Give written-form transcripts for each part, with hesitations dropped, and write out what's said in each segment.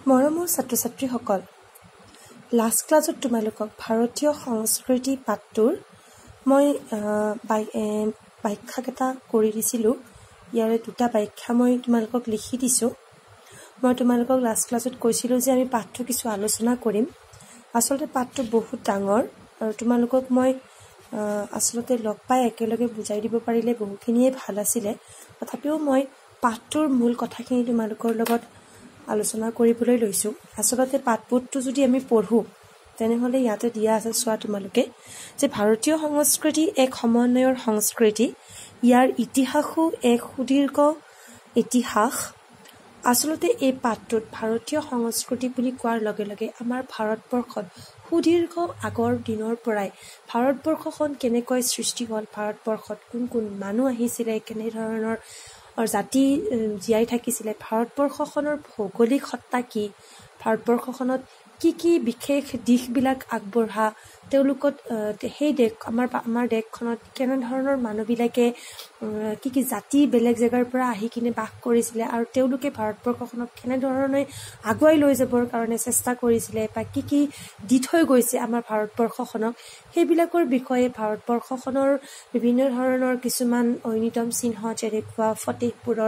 মৰমৰ ছাত্ৰ-ছাত্ৰীসকল, লাষ্ট ক্লাছত তোমালোকক ভাৰতীয় সংস্কৃতি পাঠটোৰ মই ব্যাখ্যাকেইটা কৰি দিছিলোঁ। ইয়াৰে দুটা ব্যাখ্যা মই তোমালোকক লিখি দিছোঁ। মই তোমালোকক লাষ্ট ক্লাছত কৈছিলোঁ যে আমি পাঠটো কিছু আলোচনা কৰিম। আচলতে পাঠটো বহুত ডাঙৰ আৰু তোমালোকক মই আচলতে লগ পাই একেলগে বুজাই দিব পাৰিলে বহুখিনিয়ে ভাল আছিলে। তথাপিও মই পাঠটোৰ মূল কথাখিনি তোমালোকৰ লগত আলোচনা কৰিবলৈ লৈছোঁ। আচলতে পাঠবোধটো যদি আমি পঢ়োঁ তেনেহ'লে ইয়াতে দিয়া আছে, চোৱা তোমালোকে, যে ভাৰতীয় সংস্কৃতি এক সমন্বয়ৰ সংস্কৃতি। ইয়াৰ ইতিহাসো এক সুদীৰ্ঘ ইতিহাস। আচলতে এই পাঠটোত ভাৰতীয় সংস্কৃতি বুলি কোৱাৰ লগে লগে আমাৰ ভাৰতবৰ্ষত সুদীৰ্ঘ আগৰ দিনৰ পৰাই ভাৰতবৰ্ষখন কেনেকৈ সৃষ্টি হ'ল, ভাৰতবৰ্ষত কোন কোন মানুহ আহিছিলে, কেনেধৰণৰ জাতি জীয়াই থাকিছিলে, ভাৰতবৰ্ষখনৰ ভৌগোলিক সত্তা কি, ভাৰতবৰ্ষখনত কি কি বিশেষ দিশবিলাক আগবঢ়া, তেওঁলোকত সেই দেশ আমাৰ দেশখনত কেনেধৰণৰ মানুহবিলাকে কি কি জাতি বেলেগ জেগাৰ পৰা আহি কিনে বাস কৰিছিলে আৰু তেওঁলোকে ভাৰতবৰ্ষখনক কেনেধৰণে আগুৱাই লৈ যাবৰ কাৰণে চেষ্টা কৰিছিলে বা কি কি দি থৈ গৈছে আমাৰ ভাৰতবৰ্ষখনক, সেইবিলাকৰ বিষয়ে ভাৰতবৰ্ষখনৰ বিভিন্ন ধৰণৰ কিছুমান ঐনিতম চিহ্ন, যেনেকুৱা ফতেহপুৰৰ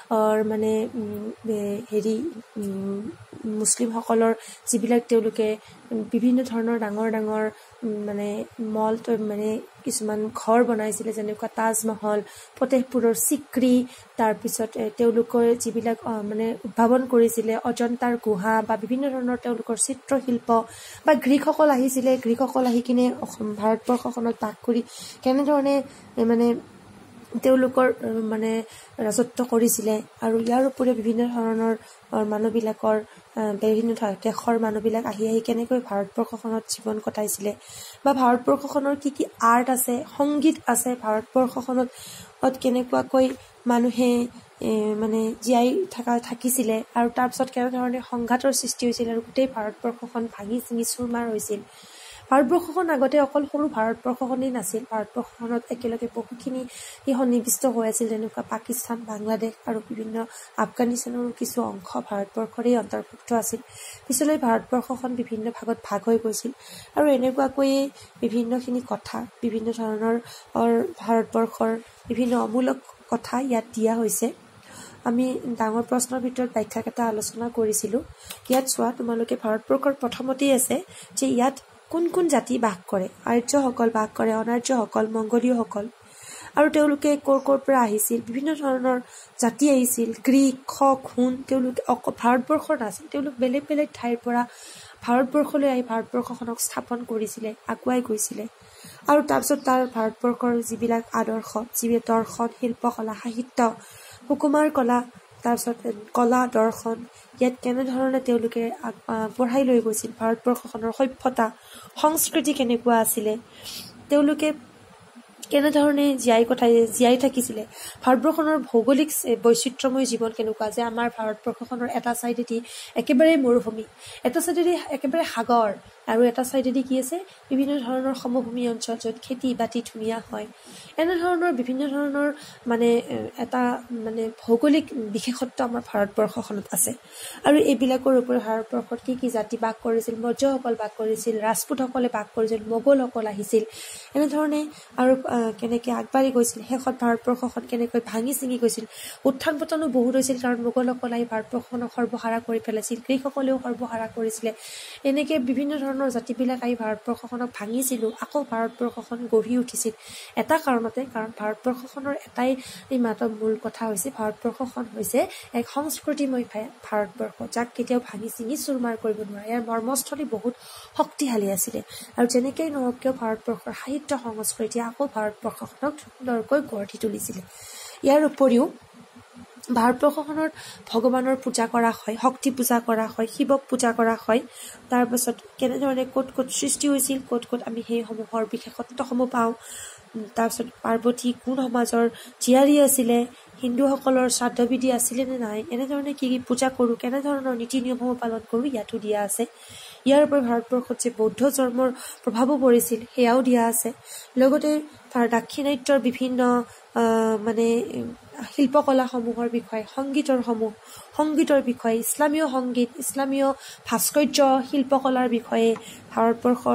মুছলিমসকলৰ যিবিলাক তেওঁলোকে বিভিন্ন ধৰণৰ ডাঙৰ ডাঙৰ মল কিছুমান ঘৰ বনাইছিলে, যেনেকুৱা তাজমহল, ফতেহপুৰৰ চিক্ৰী, তাৰপিছত তেওঁলোকৰ যিবিলাক উদ্ভাৱন কৰিছিলে অজন্তাৰ গুহা বা বিভিন্ন ধৰণৰ তেওঁলোকৰ চিত্ৰশিল্প, বা গ্ৰীকসকল আহিছিলে, গ্ৰীকসকল আহি কিনে ভাৰতবৰ্ষখনত বাস কৰি কেনেধৰণে তেওঁলোকৰ ৰাজত্ব কৰিছিলে, আৰু ইয়াৰ উপৰিও বিভিন্ন ধৰণৰ মানুহবিলাকৰ বিভিন্ন দেশৰ মানুহবিলাক আহি আহি কেনেকৈ ভাৰতবৰ্ষখনত জীৱন কটাইছিলে, বা ভাৰতবৰ্ষখনৰ কি কি আৰ্ট আছে, সংগীত আছে, ভাৰতবৰ্ষখনত কেনেকুৱাকৈ মানুহে জীয়াই থাকিছিলে, আৰু তাৰপিছত কেনেধৰণে সংঘাতৰ সৃষ্টি হৈছিল আৰু গোটেই ভাৰতবৰ্ষখন ভাঙি চিঙি চুৰমাৰ হৈছিল। ভাৰতবৰ্ষখন আগতে অকল সৰু ভাৰতবৰ্ষখনেই নাছিল, ভাৰতবৰ্ষখনত একেলগে বহুখিনি সন্নিৱিষ্ট হৈ আছিল, যেনেকুৱা পাকিস্তান, বাংলাদেশ আৰু বিভিন্ন আফগানিস্তানৰো কিছু অংশ ভাৰতবৰ্ষৰেই অন্তৰ্ভুক্ত আছিল। পিছলৈ ভাৰতবৰ্ষখন বিভিন্ন ভাগত ভাগ হৈ গৈছিল, আৰু এনেকুৱাকৈয়ে বিভিন্নখিনি কথা, বিভিন্ন ধৰণৰ ভাৰতবৰ্ষৰ বিভিন্ন অমূলক কথা ইয়াত দিয়া হৈছে। আমি ডাঙৰ প্ৰশ্নৰ ভিতৰত ব্যাখ্যাকেইটা আলোচনা কৰিছিলোঁ। ইয়াত চোৱা তোমালোকে, ভাৰতবৰ্ষৰ প্ৰথমতেই আছে যে ইয়াত কোন কোন জাতি বাস কৰে। আৰ্যসকল বাস কৰে, অনাৰ্যসকল, মংগোলীয়সকল, আৰু তেওঁলোকে ক'ৰ পৰা আহিছিল, বিভিন্ন ধৰণৰ জাতি আহিছিল, গ্ৰীক, খক, হুন, তেওঁলোকে ভাৰতবৰ্ষৰ নাছিল, তেওঁলোক বেলেগ বেলেগ ঠাইৰ পৰা ভাৰতবৰ্ষলৈ আহি ভাৰতবৰ্ষখনক স্থাপন কৰিছিলে, আগুৱাই গৈছিলে। আৰু তাৰপিছত তাৰ ভাৰতবৰ্ষৰ যিবিলাক আদৰ্শ, দৰ্শন, শিল্পকলা, সাহিত্য, সুকুমাৰ কলা, তাৰপিছত কলা, দৰ্শন, ইয়াত কেনেধৰণে তেওঁলোকে আগবঢ়াই লৈ গৈছিল, ভাৰতবৰ্ষখনৰ সভ্যতা, সংস্কৃতি কেনেকুৱা আছিলে, তেওঁলোকে কেনেধৰণে জীয়াই থাকিছিলে, ভাৰতবৰ্ষখনৰ ভৌগোলিক বৈচিত্ৰ্যময় জীৱন কেনেকুৱা, যে আমাৰ ভাৰতবৰ্ষখনৰ এটা চাইডেদি একেবাৰে মৰুভূমি, এটা চাইডেদি একেবাৰে সাগৰ, আৰু এটা চাইডেদি কি আছে, বিভিন্ন ধৰণৰ সমভূমি অঞ্চল য'ত খেতি বাতি ধুনীয়া হয়। এনেধৰণৰ বিভিন্ন ধৰণৰ এটা ভৌগোলিক বিশেষত্ব আমাৰ ভাৰতবৰ্ষখনত আছে। আৰু এইবিলাকৰ ওপৰত ভাৰতবৰ্ষত কি কি জাতি বাস কৰিছিল, মৌৰ্যসকল বাস কৰিছিল, ৰাজপুতসকলে বাস কৰিছিল, মোগলসকল আহিছিল, এনেধৰণে আৰু কেনেকৈ আগবাঢ়ি গৈছিল, শেষত ভাৰতবৰ্ষখন কেনেকৈ ভাঙি চিঙি গৈছিল, উত্থান পতনো বহুত হৈছিল, কাৰণ মোগলসকল আহি ভাৰতবৰ্ষখনক সৰ্বহাৰা কৰি পেলাইছিল, গ্ৰীকসকলেও সৰ্বহাৰা কৰিছিলে। এনেকৈ বিভিন্ন ধৰণৰ জাতিবিলাক আহি ভাৰতবৰ্ষখনক ভাঙিছিলোঁ, আকৌ ভাৰতবৰ্ষখন গঢ়ি উঠিছিল এটা কাৰণতে, কাৰণ ভাৰতবৰ্ষখনৰ এটাই মাত্ৰ মূল কথা হৈছে, ভাৰতবৰ্ষখন হৈছে এক সংস্কৃতিময় ভাৰতবৰ্ষ, যাক কেতিয়াও ভাঙি চিঙি চুৰমাৰ কৰিব নোৱাৰে। ইয়াৰ মৰ্মস্থলী বহুত শক্তিশালী আছিলে, আৰু যেনেকেই নহওক কিয় ভাৰতবৰ্ষৰ সাহিত্য সংস্কৃতি আকৌ ভাৰতবৰ্ষখনক সুন্দৰকৈ গঢ়ি তুলিছিলে। ইয়াৰ উপৰিও ভাৰতবৰ্ষখনত ভগৱানৰ পূজা কৰা হয়, শক্তি পূজা কৰা হয়, শিৱক পূজা কৰা হয়। তাৰপাছত কেনেধৰণে ক'ত ক'ত সৃষ্টি হৈছিল, ক'ত ক'ত আমি সেইসমূহৰ বিশেষত্বসমূহ পাওঁ। তাৰপিছত পাৰ্বতী কোন সমাজৰ জীয়াৰী আছিলে, হিন্দুসকলৰ শ্ৰাদ্ধবিধি আছিলে নে নাই, এনেধৰণে কি কি পূজা কৰোঁ, কেনেধৰণৰ নীতি নিয়মসমূহ পালন কৰোঁ, ইয়াতো দিয়া আছে। ইয়াৰ উপৰি ভাৰতবৰ্ষত যে বৌদ্ধ ধৰ্মৰ প্ৰভাৱো পৰিছিল সেয়াও দিয়া আছে। লগতে তাৰ দাক্ষিণাত্যৰ বিভিন্ন শিল্পকলাসমূহৰ বিষয়ে, সংগীতৰ বিষয়ে, ইছলামীয় সংগীত, ইছলামীয় ভাস্কৰ্য শিল্পকলাৰ বিষয়ে, ভাৰতবৰ্ষৰ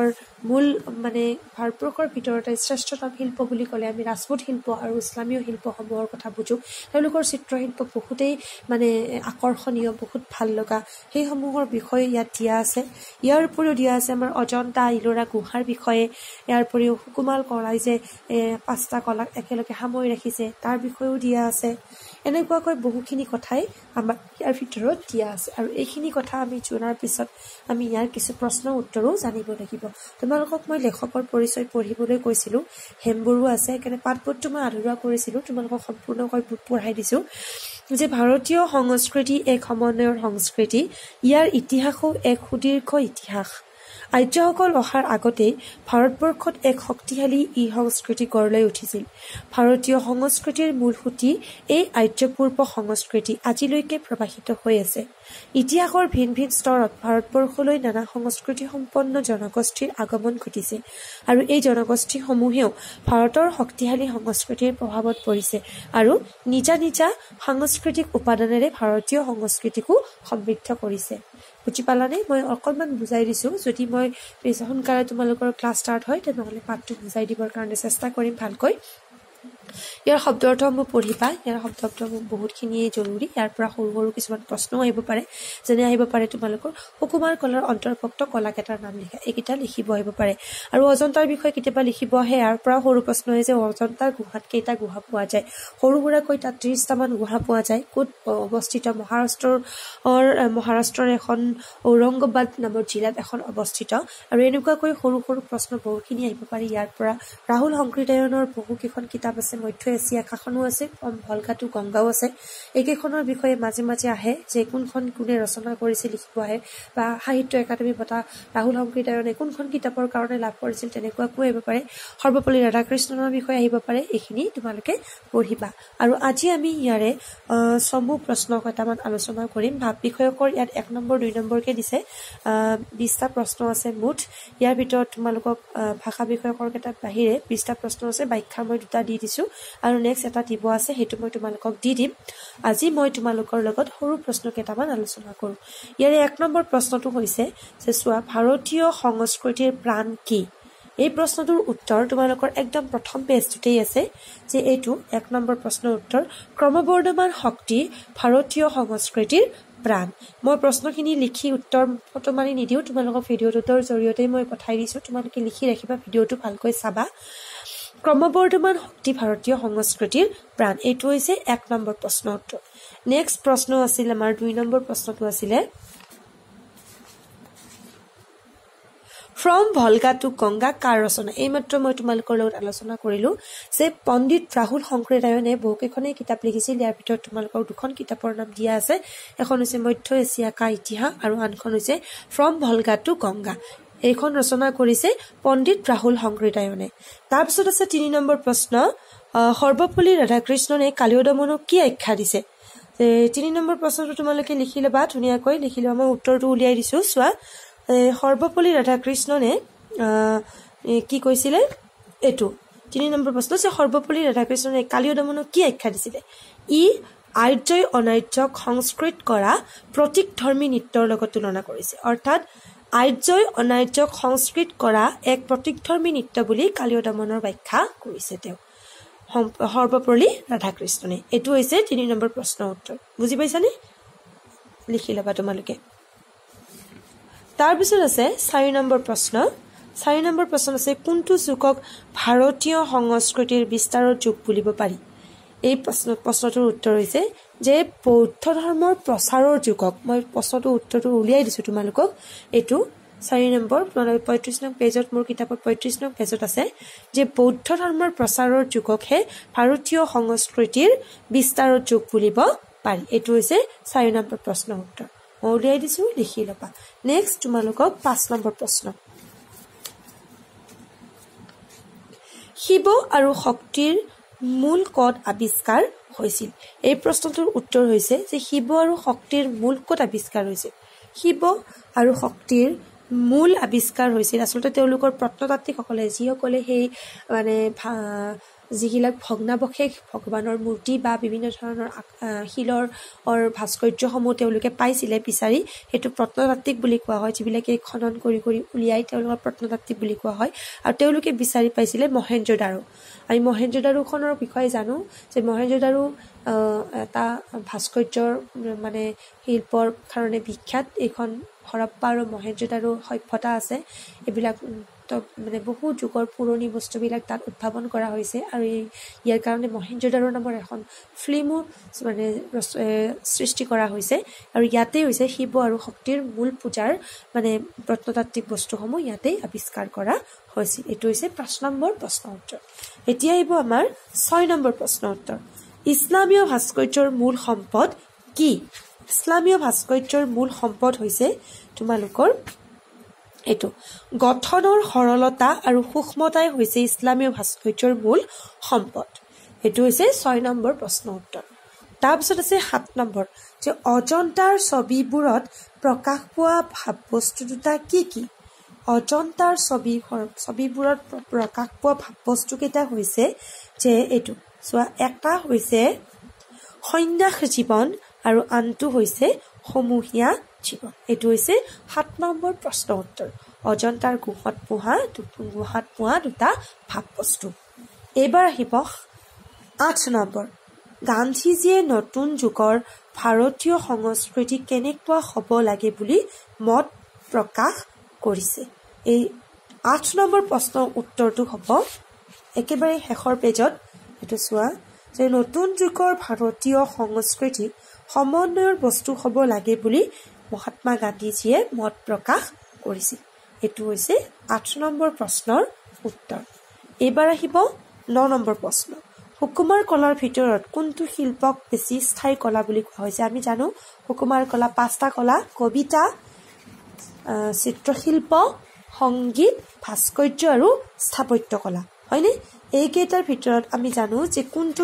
ভাৰতবৰ্ষৰ ভিতৰতে শ্ৰেষ্ঠতম শিল্প বুলি ক'লে আমি ৰাজপুত শিল্প আৰু ইছলামীয় শিল্পসমূহৰ কথা বুজোঁ। তেওঁলোকৰ চিত্ৰশিল্প বহুতেই আকৰ্ষণীয়, বহুত ভাল লগা, সেইসমূহৰ বিষয়ে ইয়াত দিয়া আছে। ইয়াৰ উপৰিও দিয়া আছে আমাৰ অজন্তা ইলোৰা গুহাৰ বিষয়ে, ইয়াৰ উপৰিও সুকুমাল কলাই যে 5টা কলাক একেলগে সামৰি ৰাখিছে তাৰ বিষয়েও দিয়া আছে। এনেকুৱাকৈ বহুখিনি কথাই আমাৰ ইয়াৰ ভিতৰত দিয়া আছে। আৰু এইখিনি কথা আমি জনাৰ পিছত আমি ইয়াৰ কিছু প্ৰশ্ন উত্তৰো জানিব লাগিব। তোমালোকক মই লেখকৰ পৰিচয় পঢ়িবলৈ কৈছিলোঁ, হেমবৰুৱা আছে, সেইকাৰণে পাঠবোধটো মই আধৰুৱা কৰিছিলোঁ, তোমালোকক সম্পূৰ্ণকৈ পঢ়াই দিছোঁ যে ভাৰতীয় সংস্কৃতি এক সমন্বয়ৰ সংস্কৃতি, ইয়াৰ ইতিহাসো এক সুদীৰ্ঘ ইতিহাস। আৰ্যসকল অহাৰ আগতেই ভাৰতবৰ্ষত এক শক্তিশালী সংস্কৃতি গঢ় লৈ উঠিছিল। ভাৰতীয় সংস্কৃতিৰ মূল সুঁতি এই আৰ্যপূৰ্ব সংস্কৃতি আজিলৈকে প্ৰবাহিত হৈ আছে। ইতিহাসৰ ভিন ভিন স্তৰত ভাৰতবৰ্ষলৈ নানা সংস্কৃতি সম্পন্ন জনগোষ্ঠীৰ আগমন ঘটিছে আৰু এই জনগোষ্ঠীসমূহেও ভাৰতৰ শক্তিশালী সংস্কৃতিৰ প্ৰভাৱত পৰিছে আৰু নিজা নিজা সাংস্কৃতিক উপাদানেৰে ভাৰতীয় সংস্কৃতিকো সমৃদ্ধ কৰিছে। বুজি পালানে? মই অকণমান বুজাই দিছোঁ। যদি মই সোনকালে তোমালোকৰ ক্লাছ ষ্টাৰ্ট হয় তেনেহ'লে পাঠটো বুজাই দিবৰ কাৰণে চেষ্টা কৰিম ভালকৈ। ইয়াৰ শব্দ অৰ্থসমূহ পঢ়িবা। ইয়াৰ শব্দ অৰ্থসমূহ বহুতখিনিয়ে জৰুৰী। ইয়াৰ পৰা সৰু সৰু কিছুমান প্ৰশ্নও আহিব পাৰে, যেনে আহিব পাৰে তোমালোকৰ সুকুমাৰ কলাৰ অন্তৰ্ভুক্ত কলাকেইটাৰ নাম লিখা, এইকেইটা লিখিব আহিব পাৰে। আৰু অজন্তাৰ বিষয়ে কেতিয়াবা লিখিব আহে। ইয়াৰ পৰা সৰু প্ৰশ্ন আহিছে অজন্তাৰ গুহাত কেইটা গুহা পোৱা যায়। সৰু সুৰাকৈ তাত 30টামান গুহা পোৱা যায়। ক'ত অৱস্থিত? মহাৰাষ্ট্ৰৰ এখন ঔৰংগাবাদ নামৰ জিলাত এখন অৱস্থিত। আৰু এনেকুৱাকৈ সৰু সৰু প্ৰশ্ন বহুখিনি আহিব পাৰে। ইয়াৰ পৰা ৰাহুল সংকৃতায়নৰ বহুকেইখন কিতাপ আছে, মধ্য এছিয়া কাখনো আছে, ভলগা টু গংগাও আছে। এইকেইখনৰ বিষয়ে মাজে মাজে আহে যে কোনখন কোনে ৰচনা কৰিছে লিখিব আহে, বা সাহিত্য একাডেমী বঁটা ৰাহুল সংকৃতায়নে কোনখন কিতাপৰ কাৰণে লাভ কৰিছিল তেনেকুৱাকৈ আহিব পাৰে। সৰ্বপল্লী ৰাধাকৃষ্ণনৰ বিষয়ে আহিব পাৰে। এইখিনি তোমালোকে পঢ়িবা। আৰু আজি আমি ইয়াৰে চমু প্ৰশ্ন কেইটামান আলোচনা কৰিম। ভাৱ বিষয়কৰ ইয়াত 1 নম্বৰ 2 নম্বৰকে দিছে, 20টা প্ৰশ্ন আছে মুঠ। ইয়াৰ ভিতৰত তোমালোকক ভাষা বিষয়কৰ কেইটাৰ বাহিৰে 20টা প্ৰশ্ন আছে। ব্যাখ্যা মই 2টা দি দিছোঁ আৰু নেক্সট এটা দিব আছে, সেইটো মই তোমালোকক দি দিম। আজি মই তোমালোকৰ লগত সৰু প্ৰশ্ন কেইটামান আলোচনা কৰোঁ। ইয়াৰে 1 নম্বৰ প্ৰশ্নটো হৈছে যে চোৱা, ভাৰতীয় সংস্কৃতিৰ প্ৰাণ কি? এই প্ৰশ্নটোৰ উত্তৰ তোমালোকৰ একদম প্ৰথম পেজটোতেই আছে যে এইটো 1 নম্বৰ প্ৰশ্নৰ উত্তৰ, ক্ৰমবৰ্ধমান শক্তি ভাৰতীয় সংস্কৃতিৰ প্ৰাণ। মই প্ৰশ্নখিনি লিখি উত্তৰ ফটো মাৰি নিদিওঁ, তোমালোকক ভিডিঅ'টোৰ জৰিয়তে মই পঠাই দিছোঁ, তোমালোকে লিখি ৰাখিবা, ভিডিঅ'টো ভালকৈ চাবা। ক্ৰমবৰ্ধমান শক্তি ভাৰতীয় সংস্কৃতিৰ প্ৰাণ, এইটো হৈছে 1 নম্বৰ প্ৰশ্নৰ উত্তৰ। নেক্সট প্ৰশ্ন আছিল আমাৰ 2 নম্বৰ প্ৰশ্নটো আছিলে ফ্ৰম ভলগা টু গংগা কাৰ ৰচনা? এইমাত্ৰ মই তোমালোকৰ লগত আলোচনা কৰিলোঁ যে পণ্ডিত ৰাহুল সংকৃতায়নে বহুকেইখনেই কিতাপ লিখিছিল। ইয়াৰ ভিতৰত তোমালোকৰ 2খন কিতাপৰ নাম দিয়া আছে। এখন হৈছে মধ্য এছিয়া কা ইতিহাস আৰু আনখন হৈছে ফ্ৰম ভলগা টু গংগা। এইখন ৰচনা কৰিছে পণ্ডিত ৰাহুল সংকৃতায়নে। তাৰপিছত আছে 3 নম্বৰ প্ৰশ্ন, সৰ্বপল্লী ৰাধাকৃষ্ণনে কালীয় দমনক কি আখ্যা দিছে? 3 নম্বৰ প্ৰশ্নটো তোমালোকে লিখি ল'বা, ধুনীয়াকৈ লিখি ল'বা। মই উত্তৰটো উলিয়াই দিছোঁ, চোৱা। সৰ্বপল্লী ৰাধাকৃষ্ণনে কি কৈছিলে? এইটো 3 নম্বৰ প্ৰশ্ন যে সৰ্বপল্লী ৰাধাকৃষ্ণনে কালীয় দমনক কি আখ্যা দিছিলে? ই আৰ্যই অনাৰ্যক সংস্কৃত কৰা প্ৰতীকধৰ্মী নৃত্যৰ লগত তুলনা কৰিছে। অৰ্থাৎ আৰ্যই অনাৰ্যক সংস্কৃত কৰা এক প্ৰতীকধৰ্মী নৃত্য বুলি কালীয় দমনৰ ব্যাখ্যা কৰিছে তেওঁ, সৰ্বপল্লী ৰাধাকৃষ্ণনে। এইটো হৈছে 3 নম্বৰ প্ৰশ্নৰ উত্তৰ। বুজি পাইছানে? লিখি ল'বা তোমালোকে। তাৰপিছত আছে 4 নম্বৰ প্ৰশ্ন। 4 নম্বৰ প্ৰশ্ন আছে কোনটো যুগক ভাৰতীয় সংস্কৃতিৰ বিস্তাৰৰ যুগ বুলিব পাৰি? এই প্ৰশ্নটোৰ উত্তৰ হৈছে যে বৌদ্ধ ধৰ্মৰ প্ৰচাৰৰ যুগক। মই প্ৰশ্নটোৰ উত্তৰটো উলিয়াই দিছোঁ তোমালোকক। এইটো 4 নম্বৰ 35 নং পেজত, মোৰ কিতাপত 35 নং পেজত আছে যে বৌদ্ধ ধৰ্মৰ প্ৰচাৰৰ যুগকহে ভাৰতীয় সংস্কৃতিৰ বিস্তাৰৰ যুগ বুলিব পাৰি। এইটো হৈছে 4 নম্বৰ প্ৰশ্নৰ উত্তৰ। মই উলিয়াই দিছোঁ, লিখি ল'বা। নেক্সট তোমালোকক 5 নম্বৰ প্ৰশ্ন, শিৱ আৰু শক্তিৰ মূল ক'ত আৱিষ্কাৰ হৈছিল? এই প্ৰশ্নটোৰ উত্তৰ হৈছে যে শিৱ আৰু শক্তিৰ মূল ক'ত আৱিষ্কাৰ হৈছিল? শিৱ আৰু শক্তিৰ মূল আৱিষ্কাৰ হৈছিল আচলতে তেওঁলোকৰ প্ৰত্নতাত্ত্বিকসকলে, যিসকলে সেই যিবিলাক ভগ্নাৱশেষ ভগৱানৰ মূৰ্তি বা বিভিন্ন ধৰণৰ শিলৰ ভাস্কৰ্যসমূহ তেওঁলোকে পাইছিলে বিচাৰি, সেইটো প্ৰত্নতাত্ত্বিক বুলি কোৱা হয়। যিবিলাকে খনন কৰি কৰি উলিয়াই তেওঁলোকৰ প্ৰত্নতাত্ত্বিক বুলি কোৱা হয়। আৰু তেওঁলোকে বিচাৰি পাইছিলে মহেঞ্জোদাৰো। আমি মহেঞ্জোদাৰোখনৰ বিষয়ে জানো যে মহেঞ্জোদাৰো এটা ভাস্কৰ্যৰ মানে শিল্পৰ কাৰণে বিখ্যাত। এইখন হৰপ্পা আৰু মহেঞ্জোদাৰো সভ্যতা আছে। এইবিলাক মানে বহু যুগৰ পুৰণি বস্তুবিলাক তাত উদ্ভাৱন কৰা হৈছে। আৰু ইয়াৰ কাৰণে মহেঞ্জোদাৰো নামৰ এখন ফিল্মো মানে সৃষ্টি কৰা হৈছে। আৰু ইয়াতেই হৈছে শিৱ আৰু শক্তিৰ মূল পূজাৰ মানে প্ৰত্নতাত্ত্বিক বস্তুসমূহ ইয়াতেই আৱিষ্কাৰ কৰা হৈছিল। এইটো হৈছে 5 নম্বৰ প্ৰশ্ন উত্তৰ। এতিয়া আহিব আমাৰ 6 নম্বৰ প্ৰশ্ন উত্তৰ। ইছলামীয় ভাস্কৰ্যৰ মূল সম্পদ কি? ইছলামীয় ভাস্কৰ্যৰ মূল সম্পদ হৈছে তোমালোকৰ এইটো গঠনৰ সৰলতা আৰু সূক্ষ্মতাই হৈছে ইছলামীয় ভাস্কৰ্যৰ মূল সম্পদ। এইটো হৈছে 6 নম্বৰ প্ৰশ্ন উত্তৰ। তাৰপিছত আছে 7 নম্বৰ যে অজন্তাৰ ছবিবোৰত প্ৰকাশ পোৱা ভাৱবস্তু দুটা কি কি? অজন্তাৰ ছবিবোৰত প্ৰকাশ পোৱা ভাৱবস্তু কেইটা হৈছে যে এইটো চোৱা, এটা হৈছে সন্ন্যাস জীৱন আৰু আনটো হৈছে সমূহীয়া জীৱন। এইটো হৈছে 7 নম্বৰ প্ৰশ্ন উত্তৰ। অজন্তাৰ গুহাত পোৱা দুটা ভাৱবস্তু। এইবাৰ আহিব 8 নম্বৰ। গান্ধীজীয়ে নতুন যুগৰ ভাৰতীয় সংস্কৃতি কেনেকুৱা হ'ব লাগে বুলি মত প্ৰকাশ কৰিছে। এই 8 নম্বৰ প্ৰশ্নৰ উত্তৰটো হ'ব একেবাৰে শেষৰ পেজত। এইটো চোৱা যে নতুন যুগৰ ভাৰতীয় সংস্কৃতি সমন্বয়ৰ বস্তু হ'ব লাগে বুলি মহাত্মা গান্ধীজীয়ে মত প্ৰকাশ কৰিছিল। এইটো হৈছে 8 নম্বৰ প্ৰশ্নৰ উত্তৰ। এইবাৰ আহিব 9 নম্বৰ প্ৰশ্ন। সুকুমাৰ কলাৰ ভিতৰত কোনটো শিল্পক বেছি স্থায়ী কলা বুলি কোৱা হৈছে? আমি জানো সুকুমাৰ কলা 5টা কলা: কবিতা, চিত্ৰশিল্প, সংগীত, ভাস্কৰ্য আৰু স্থাপত্য কলা, হয়নে? এইকেইটাৰ ভিতৰত আমি জানো যে কোনটো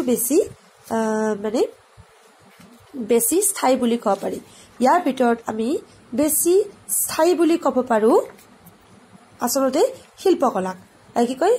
বেছি স্থায়ী বুলি ক'ব পাৰি। ইয়াৰ ভিতৰত আমি বেছি স্থায়ী বুলি ক'ব পাৰো আচলতে শিল্পকলাক। কি কয়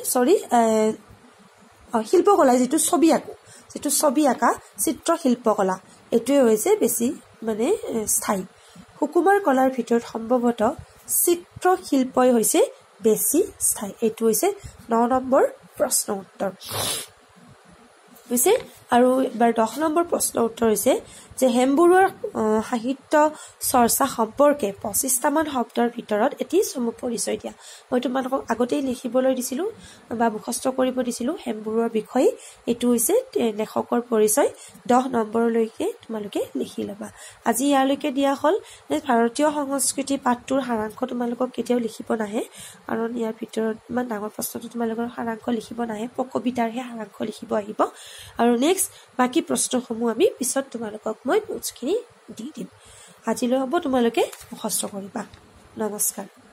শিল্পকলা, যিটো ছবি আঁকা চিত্ৰশিল্পকলা, এইটোৱে হৈছে বেছি স্থায়ী। সুকুমাৰ কলাৰ ভিতৰত সম্ভৱতঃ চিত্ৰশিল্পই হৈছে বেছি স্থায়ী। এইটো হৈছে 9 নম্বৰ প্ৰশ্ন উত্তৰ হৈছে। আৰু এবাৰ 10 নম্বৰ প্ৰশ্ন উত্তৰ হৈছে যে হেমবৰুৱাৰ সাহিত্য চৰ্চা সম্পৰ্কে 25টামান শব্দৰ ভিতৰত এটি চমু পৰিচয় দিয়া। মই তোমালোকক আগতেই লিখিবলৈ দিছিলোঁ বা মুখস্থ কৰিব দিছিলোঁ হেমবৰুৱাৰ বিষয়ে। এইটো হৈছে লেখকৰ পৰিচয়। 10 নম্বৰলৈকে তোমালোকে লিখি ল'বা। আজি ইয়ালৈকে দিয়া হ'ল। ভাৰতীয় সংস্কৃতি পাঠটোৰ সাৰাংশ তোমালোকক কেতিয়াও লিখিব নাহে, কাৰণ ইয়াৰ ভিতৰত ইমান ডাঙৰ প্ৰশ্নটো তোমালোকৰ সাৰাংশ লিখিব নাহে, কবিতাৰহে সাৰাংশ লিখিব আহিব। আৰু নেক্সট বাকী প্ৰশ্নসমূহ আমি পিছত তোমালোকক মই নোটছখিনি দি দিম। আজিলৈ হ'ব, তোমালোকে মুখস্থ কৰিবা। নমস্কাৰ।